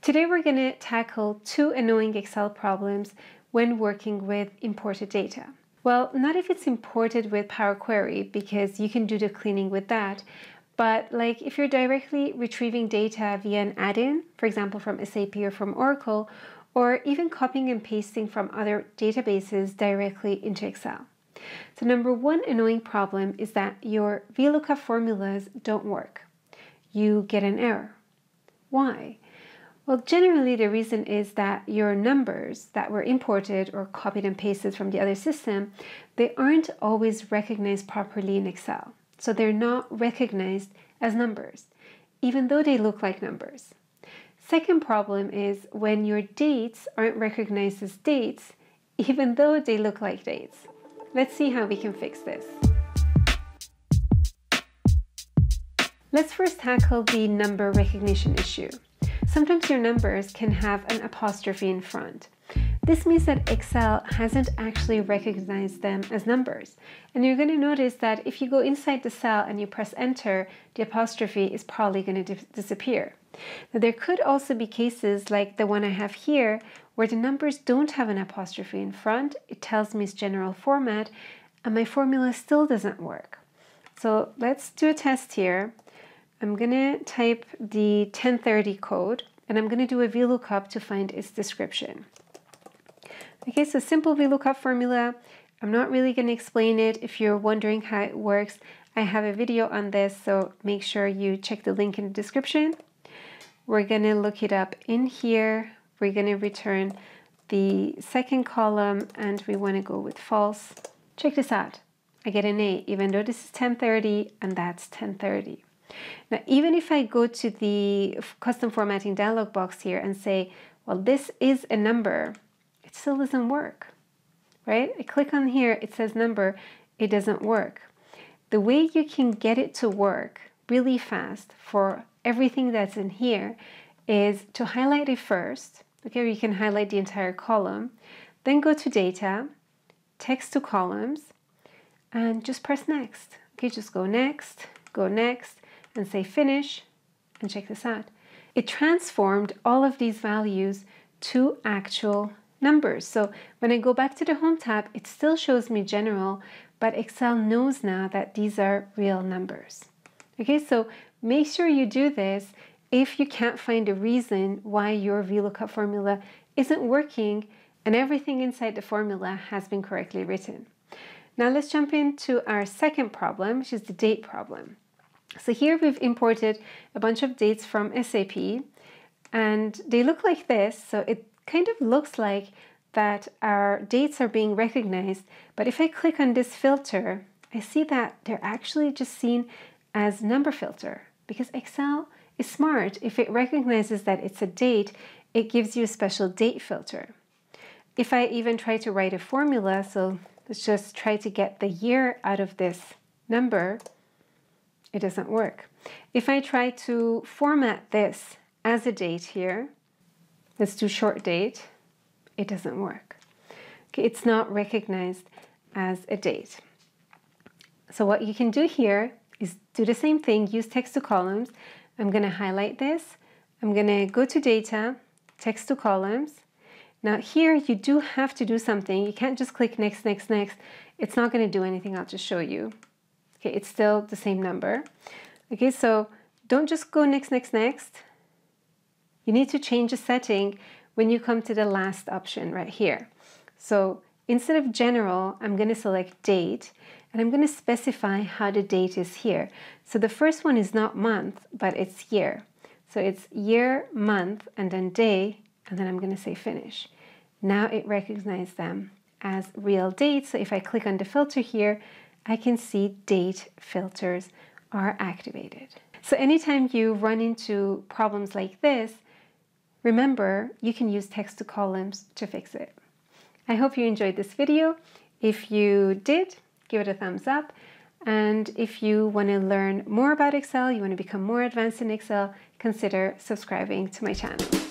Today we're going to tackle two annoying Excel problems when working with imported data. Well, not if it's imported with Power Query, because you can do the cleaning with that, but like if you're directly retrieving data via an add-in, for example from SAP or from Oracle, or even copying and pasting from other databases directly into Excel. So number one annoying problem is that your VLOOKUP formulas don't work. You get an error. Why? Well, generally the reason is that your numbers that were imported or copied and pasted from the other system, they aren't always recognized properly in Excel. So they're not recognized as numbers, even though they look like numbers. Second problem is when your dates aren't recognized as dates, even though they look like dates. Let's see how we can fix this. Let's first tackle the number recognition issue. Sometimes your numbers can have an apostrophe in front. This means that Excel hasn't actually recognized them as numbers. And you're going to notice that if you go inside the cell and you press enter, the apostrophe is probably going to disappear. Now, there could also be cases like the one I have here where the numbers don't have an apostrophe in front. It tells me it's general format and my formula still doesn't work. So let's do a test here. I'm going to type the 1030 code and I'm going to do a VLOOKUP to find its description. Okay, so simple VLOOKUP formula. I'm not really going to explain it. If you're wondering how it works, I have a video on this, so make sure you check the link in the description. We're going to look it up in here. We're going to return the second column and we want to go with false. Check this out. I get an A, even though this is 1030 and that's 1030. Now, even if I go to the custom formatting dialog box here and say, well, this is a number, it still doesn't work, right? I click on here, it says number, it doesn't work. The way you can get it to work really fast for everything that's in here is to highlight it first. Okay, you can highlight the entire column, then go to data, text to columns, and just press next. Okay, just go next, and say finish, and check this out. It transformed all of these values to actual numbers. So when I go back to the Home tab, it still shows me general, but Excel knows now that these are real numbers. Okay, so make sure you do this if you can't find a reason why your VLOOKUP formula isn't working and everything inside the formula has been correctly written. Now let's jump into our second problem, which is the date problem. So here we've imported a bunch of dates from SAP and they look like this. So it kind of looks like that our dates are being recognized. But if I click on this filter, I see that they're actually just seen as number filter because Excel is smart. If it recognizes that it's a date, it gives you a special date filter. If I even try to write a formula, so let's just try to get the year out of this number, it doesn't work. If I try to format this as a date here, let's do short date, it doesn't work. Okay, it's not recognized as a date. So what you can do here is do the same thing, use text to columns. I'm going to highlight this. I'm going to go to data, text to columns. Now here you do have to do something. You can't just click next, next, next. It's not going to do anything. I'll just show you. Okay, it's still the same number. Okay, so don't just go next, next, next. You need to change a setting when you come to the last option right here. So instead of general, I'm going to select date and I'm going to specify how the date is here. So the first one is not month, but it's year. So it's year, month, and then day, and then I'm going to say finish. Now it recognizes them as real dates. So if I click on the filter here, I can see date filters are activated. So anytime you run into problems like this, remember you can use text to columns to fix it. I hope you enjoyed this video. If you did, give it a thumbs up. And if you want to learn more about Excel, you want to become more advanced in Excel, consider subscribing to my channel.